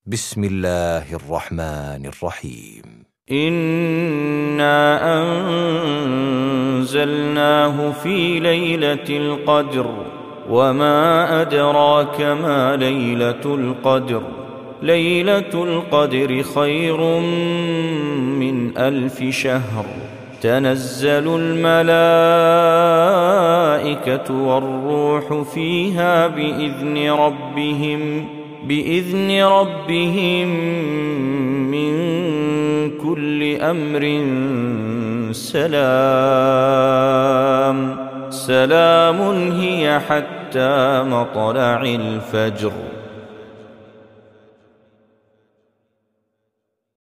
بسم الله الرحمن الرحيم. إنا أنزلناه في ليلة القدر وما أدراك ما ليلة القدر ليلة القدر خير من 1000 شهر تنزل الملائكة والروح فيها بإذن ربهم من كل أمر سلام هي حتى مطلع الفجر.